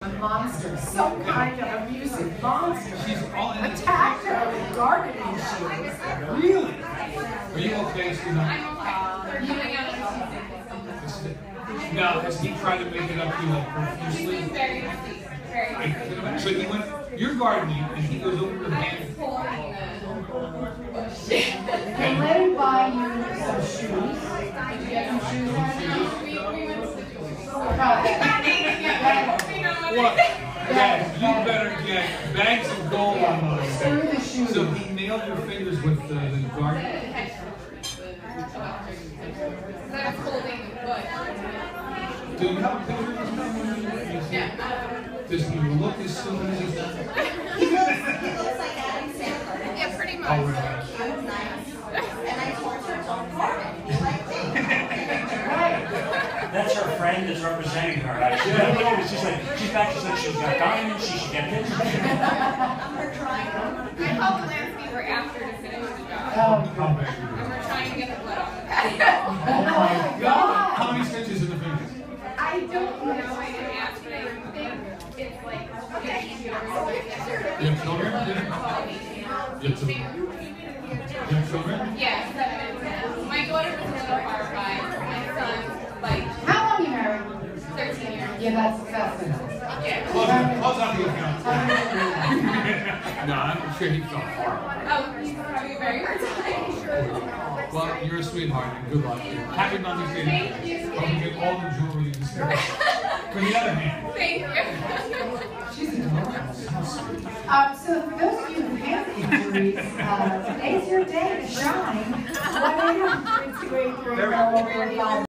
A monster, some kind of abusive monster. She's all in it. Attacked her with gardening shoes. Really? Are you okay, Zinna? I'm okay. Now, has he tried to make it up to you like profusely? He's very sweet. Very sweet. So he went, you're gardening, and he goes over your hand. And let him buy you some shoes. Did you get some shoes? We went to the What? Yes, you better get bags of gold on those. Through the shoes. So he nailed your fingers with the garden? I was holding the foot. Do you have a picture of this? Yeah. Does he look as soon as he's done? He looks like Adam Sandler. Yeah, pretty much. Oh, really? He was nice. And I tortured John Carmen. He liked it. That's her friend that's representing her. She's like, she's back, she's got diamonds, she should get this. I'm her triangle. I called the landscaper after to finish the job. Oh, How big? And we're trying to get the blood off the back. oh my God. How many stitches in the fingers? I don't know, I didn't ask, but I think it's like 50 years. You have children? You have children? You have children? Yeah, 7. My daughter was another horrifying. My son, like, How long you married? 13 years. Yeah, that's enough. Yeah. Close out the account. No, I'm sure he felt horrible. Oh, he's having a very hard time. Well, you're a sweetheart, and good luck. Happy Mother's Day. Thank you. Hope you get all the jewelry you deserve. For the other hand. Thank you. She's adorable. So for those of you who have injuries, today's your day to shine. 1-800-323-0045.